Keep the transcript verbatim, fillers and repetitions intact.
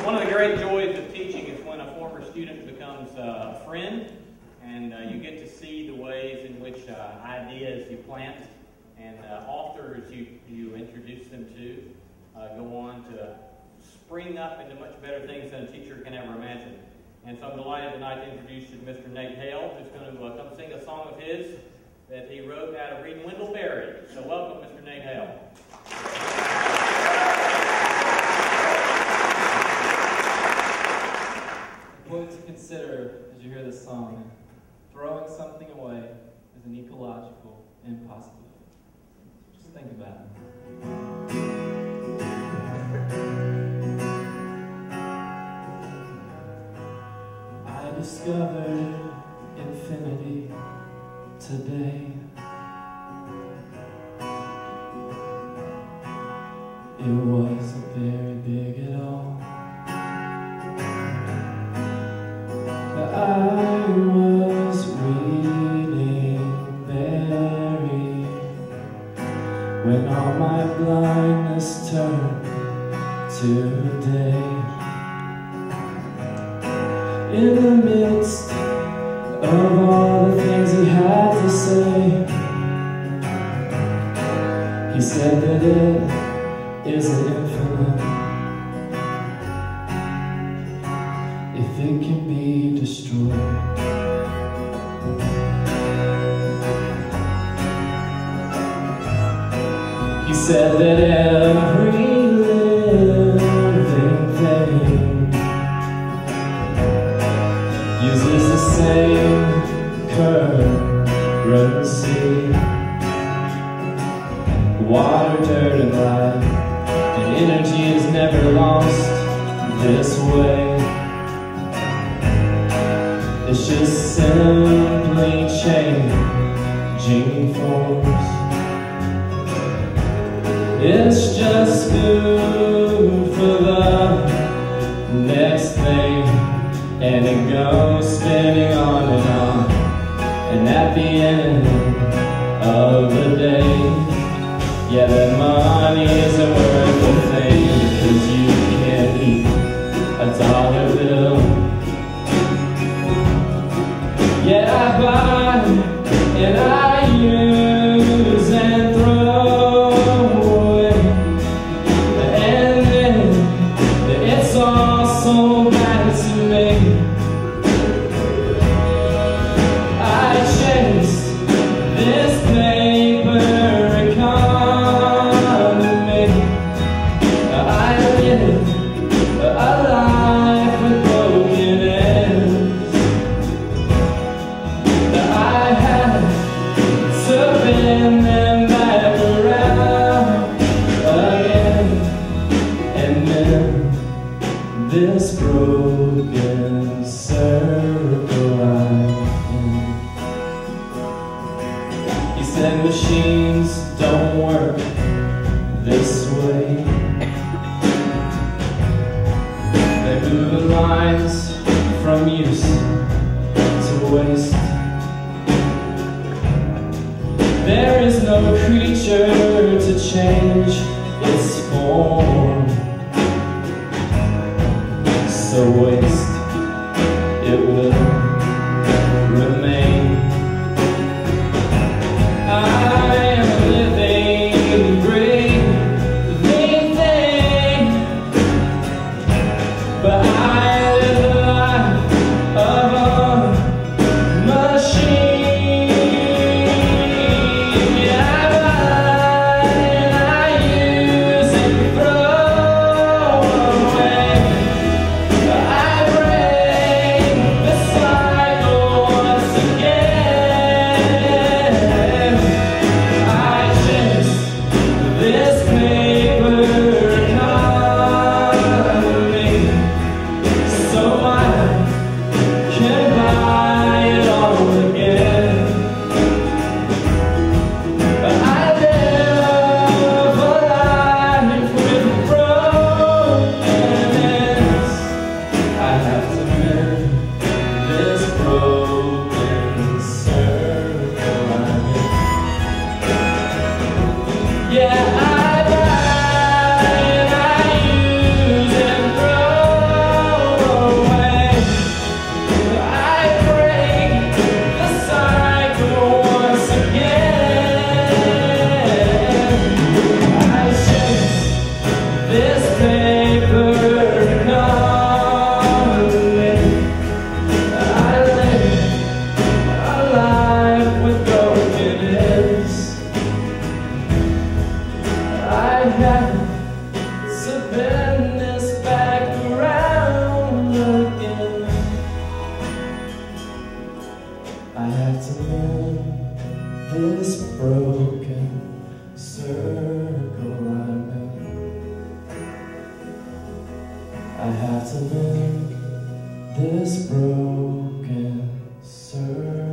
One of the great joys of teaching is when a former student becomes uh, a friend, and uh, you get to see the ways in which uh, ideas you plant and uh, authors you, you introduce them to uh, go on to spring up into much better things than a teacher can ever imagine. And so I'm delighted tonight to introduce you to Mister Nate Hale, who's going to uh, come sing a song of his that he wrote out of reading Wendell Berry. So welcome, Mister Nate Hale. What to consider as you hear this song: throwing something away is an ecological impossibility. Just think about it. I discovered infinity today. It wasn't very big at all. I was reading Berry when all my blindness turned to day. In the midst of all the things he had to say, he said that it isn't infinite if it can be destroyed. He said that every living thing uses the same currency: water, dirt, and light, and energy is never lost this way. It's just simply changing forms. It's just food for the next thing, and it goes spinning on and on. And at the end of the day, yeah, that money isn't worth a thing, because you can't eat a dollar bill. Yeah, I buy and I use and throw away, and then it's all so bad to me. I chase this paper economy. I live a life with broken ends. I had to bend them back around again, and then this broken circle I'm in. He said machines don't work this way. They move the lines from use to waste. There is no creature to change its form, so waste it will remain. I am a living, breathing thing, but I live the life of a machine. I turn this back around again. I have to mend this broken circle I'm in. I have to mend this broken circle.